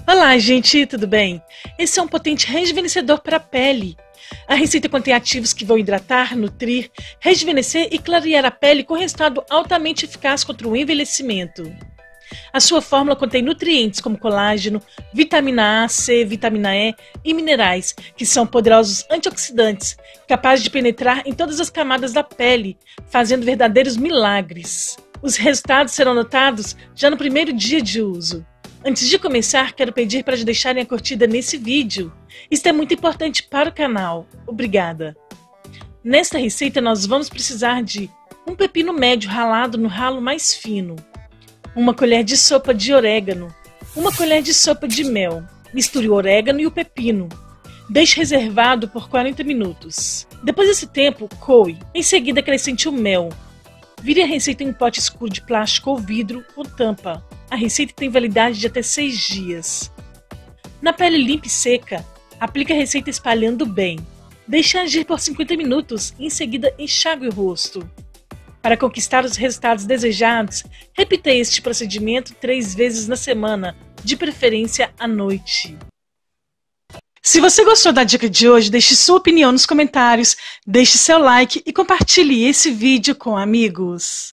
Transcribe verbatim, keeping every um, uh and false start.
Olá, gente, tudo bem? Esse é um potente rejuvenescedor para a pele. A receita contém ativos que vão hidratar, nutrir, rejuvenescer e clarear a pele com resultado altamente eficaz contra o envelhecimento. A sua fórmula contém nutrientes como colágeno, vitamina A, C, vitamina E e minerais, que são poderosos antioxidantes, capazes de penetrar em todas as camadas da pele, fazendo verdadeiros milagres. Os resultados serão notados já no primeiro dia de uso. Antes de começar, quero pedir para deixarem a curtida nesse vídeo. Isso é muito importante para o canal. Obrigada! Nesta receita nós vamos precisar de um pepino médio ralado no ralo mais fino, uma colher de sopa de orégano, uma colher de sopa de mel. Misture o orégano e o pepino. Deixe reservado por quarenta minutos. Depois desse tempo, coe. Em seguida, acrescente o mel. Vire a receita em um pote escuro de plástico ou vidro com tampa. A receita tem validade de até seis dias. Na pele limpa e seca, aplique a receita espalhando bem. Deixe agir por cinquenta minutos e em seguida enxague o rosto. Para conquistar os resultados desejados, repita este procedimento três vezes na semana, de preferência à noite. Se você gostou da dica de hoje, deixe sua opinião nos comentários, deixe seu like e compartilhe esse vídeo com amigos.